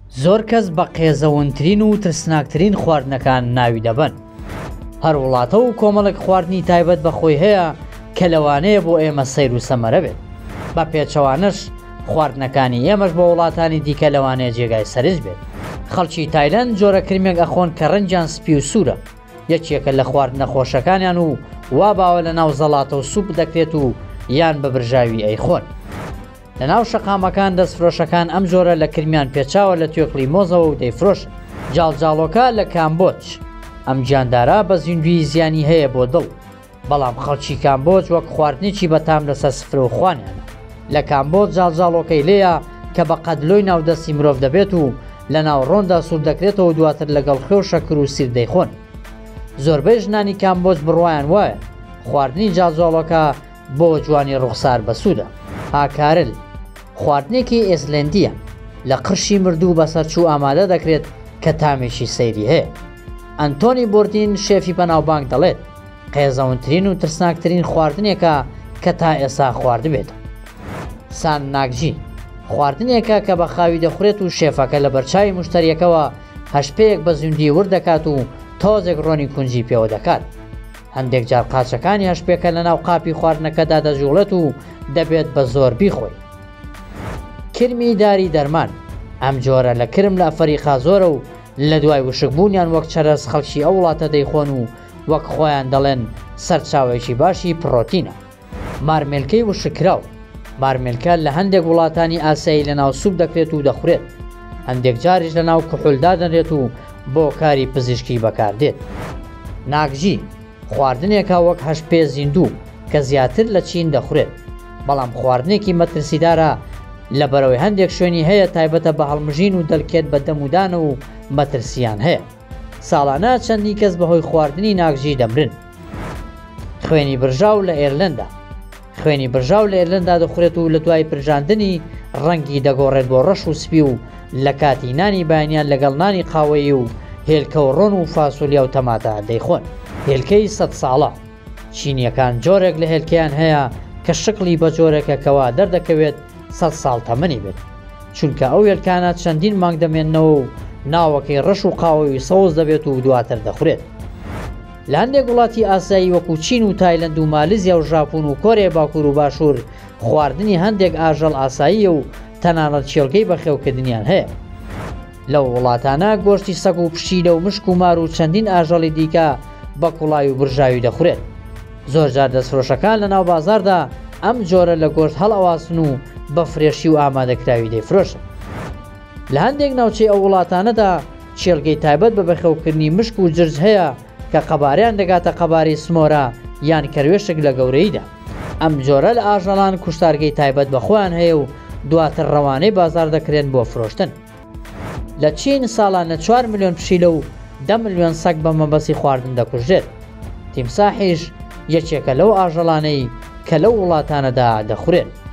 زۆر کەس بە قێزەوەترین و ترسناکترین خواردنەکان ناوی دەبەن. هەر وڵاتە و کۆمەڵێک خواردنی تایبەت بەخۆی هەیە کە لەوانەیە بۆ ئێمە سەیر و سەمەرە بێت. بە پێچەوانش خواردنەکانی ئێمەش بە وڵاتانی دیکە لەوانەیە جێگای سەرنج بێت. خەڵکی تایلەند جۆرە کرمێک ئەخۆن کە ڕەنجیان سپی و سوورە، یەکێکە لە خواردنە خۆشەکانیان و وا باوە لە ناو زەڵاتە و سوپ دەکرێت و یان بە برژاوی ئەیخۆن. لە ناو شەقامەکان دەستفرۆشەکان ئەم جۆرە لە کرمیان پێچاوە لە توێکڵی مۆزەوە و دەیفرۆشن. جاڵجاڵۆکە لە کامبۆج ئەم گیاندارە بە زیندوی زیانی هەیە بۆ دڵ، بەڵام خەڵکی کامبۆج وەک خواردنێکی بەتام لەسەر سفرە و خوانیانە. لە کامبۆج جاڵجاڵۆکەی لێیە کە بە قەدلۆی ناودەستی مرۆڤ دەبێت و لە ناو ڕۆندا سوور دەکرێتەوە دواتر لەگەڵ خوێ و شەکر و سیر دەیخۆن. زۆربەی ژنانی کامبۆج بڕوایان وایە خواردنی جاڵجاڵۆکە بۆ جوانی ڕوخسار بەسوودە. هاکارل خواردنێکی ئێسلندیە، لە قرشی مردوو بەسەرچوو ئامادە دەکرێت کە تامێکی سەیری هەیە. ئەنتۆنی بۆردین شێفی بەناوبانگ دەڵێت قێزەوترین و ترسناکترین خواردنێکە کە تا ئێستا خواردبێت. سان ناگجی خواردنێکە کە بە خاوی دەخورێت و شێفەکە لە بەرچاوی مشتریەکەوە هەشپەیەک بە زوندی ورد دەکات و تۆزێک ڕۆنی کونجی پێوە دەکات. هەندێک جار قاچەکانی هەشپێکە لە ناو قاپی خواردنەکەدا دەجوڵێت و دەبێت بە زۆر بیخۆی. کرمی داری دەرمان ئەم جۆرە لە کرم لە ئەفریقا زۆرە و لە دوای وشکبوونیان وەک چەرەس خەڵکی ئەو وڵاتە دەیخۆن و وەک خۆیان دەڵێن سەرچاوێکی باشی پڕۆتینە. مارمێلکەی وشکراو مارمێلکە لە هەندێک وڵاتانی ئاسایی لە ناو سوپ دەکرێت و دەخورێت، هەندێک جاریش لە ناو کحولدا دەنرێت و بۆ کاری پزیشکی بەکاردێت. ناگژی خواردنێکە وەک هەشپێ زیندوو کە زیاتر لە چین دەخورێت، بەڵام خواردنێکی مەترسیدارە لە بەرەوەی هەندێک شوێنی هەیە تایبەتە بە هەڵمژین و دەلکێت بە دەمودانە و مەترسیان هەیە. ساڵانە چەندی کەس بەهۆی خواردنی ناگژی دەمرن. خوێنی برژاو لە ئێرلندا خوێنی برژاو لە ئێرلندا دەخورێت و لە دوای پرژاندنی ڕەنگی دەگۆڕێت بۆ ڕەش و سپی و لە کاتی نانی بایانیان لەگەڵ نانی قاوەیی و هێلکە و ڕۆن و فاسۆلیا و تەماتە دەیخۆن. هێلکەی 100 ساڵە چینیەکان جۆرێک لە هێلکەیان هەیە کە شکلی بە جۆرێکە کەوا دەردەکەوێت 100 ساڵ تەمەنی بێت، چونکە ئەو هێلکانە چەندین مانگ دەمێننەوە و ناوەکەی ڕەش و قاوەی سەوز دەبێت و دواتر دەخورێت. لە هەندێک وڵاتی ئاسایی وەکو چین و تایلەند و مالیزیا و ژاپۆن و کۆریا باکوور و باشوور خواردنی هەندێک ئاژەڵ ئاساییە و تەنانەت چێڵگەی بەخێوکردنیان هەیە. لەو وڵاتانە گۆشتی سەگ و پشیلە و مشک و مار و چەندین ئاژەڵی دیکە بە کوڵای و برژاوی دەخورێت. زۆرجار دەستفرۆشەکان لە ناو بازاردا ئەم جۆرە لە گۆشت هەڵئەواسن و بە فرێشی و ئامادەکراوی دەیفرۆشن. لە هەندێک ناوچەی ئەو وڵاتانەدا چێڵگەی تایبەت بە بەخێوکردنی مشک و جرج هەیە کە قەباریان دەگاتە قەباری سمۆرە یان کەروێشک لە گەورەیدا. ئەم جۆرە لە ئاژەڵان کوشتارگەی تایبەت بەخۆیان هەیە و دواتر ڕەوانەی بازار دەکرێن بۆ فرۆشتن. لە چین ساڵانە 4 ملیۆن پشیلە و 10 ملیۆن سەگ بە مەبەستی خواردن دەکوژێت. تیمساحیش یەکێکە لەو ئاژەڵانەی کە لەو وڵاتانەدا دەخورێت.